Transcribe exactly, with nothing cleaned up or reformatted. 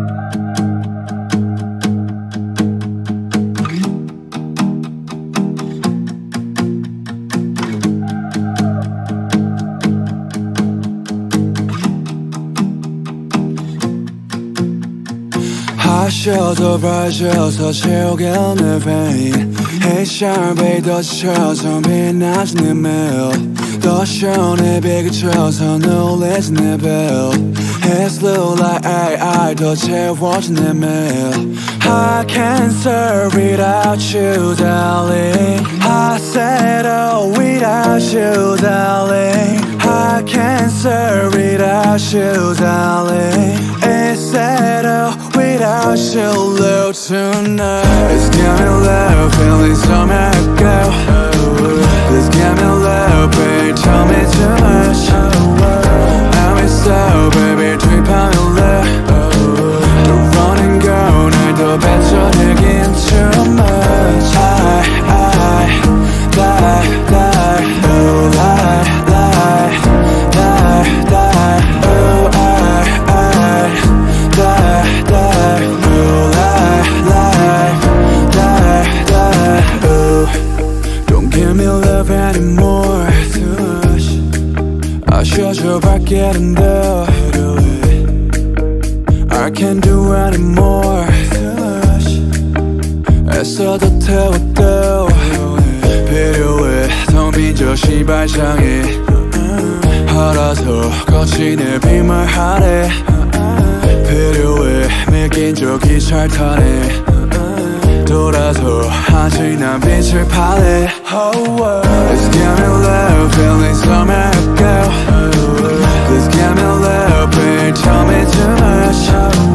하셔도 봐줘서 채우게 내 vein 해샤베이 더 지쳐서 빛나지 내 매일 더 시원해 비그쳐서 놀라지 내 벨 It's blue like 아이 더 채워진 내 매일 I can't serve without you darling I said oh without you darling I can't serve without you darling It's said oh without you love tonight It's got me love feeling so mad girl Please give me love babe tell me too much I'm in so baby trip on your love Don't run and go 날도 뱉어내긴 too much I, I, lie, lie, oh lie, lie, lie, lie, oh I, I, lie, lie, oh lie, lie, lie, lie, oh Don't give me love anymore too much I should you back getting there I can't do anymore too much 애써도 태워도 필요해 텅빈 저 시발장애 알아서 거친 내 빈말 하래 필요해 믿긴 적이 잘 타네 돌아서 아직 난 빛을 발해 oh, Let's give me love feeling so mad girl Please give me love babe tell me too much